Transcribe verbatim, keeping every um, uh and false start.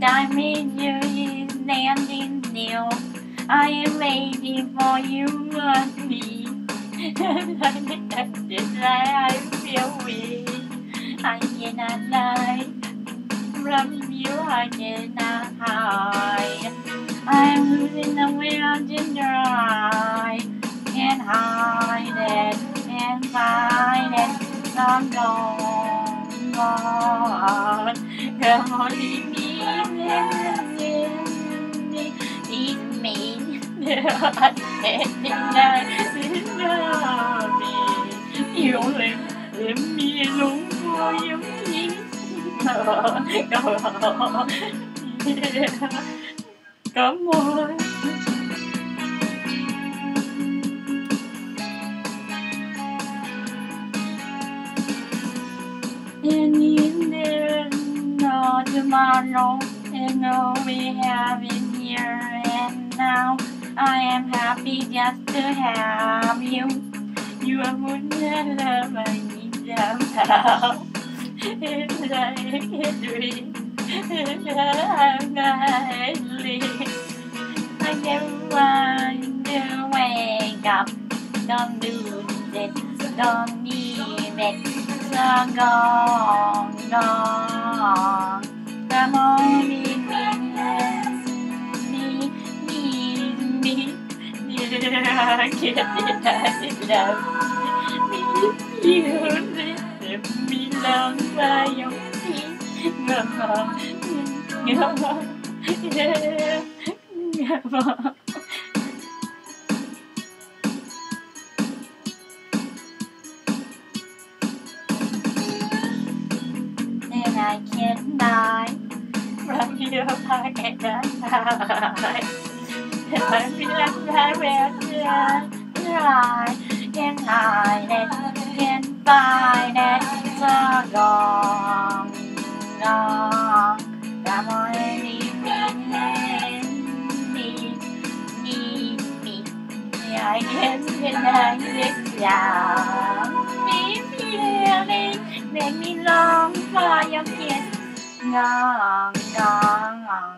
time with you is standing still. I am waiting for you and me. I feel weak. I cannot lie. From you I cannot hide. I'm losing the will to try. Can't hide it, can't find it. I'm gone, gone. Come on, leave me, leave me. I can't deny me. You let, let me alone for you. Come on. Yeah. Come on. And in there, no tomorrow, and all we have in here and now. I am happy just to have you. You are more than love I need somehow. It's like a dream that I live. I never want to wake up. Don't do it, don't need it. So gone, gone. Come on, leave me, me, me, me. Yeah, I can't deny love me. You let me long by your feet. Come on, come on, yeah, come on. And I can't die from you, I can't die. I feel like I will try, can't hide it, can't find it, so gone, gone. Come on, leave me, need me. I can't deny this love. Me feeling, make me long for your kiss. Gone, gone, gone.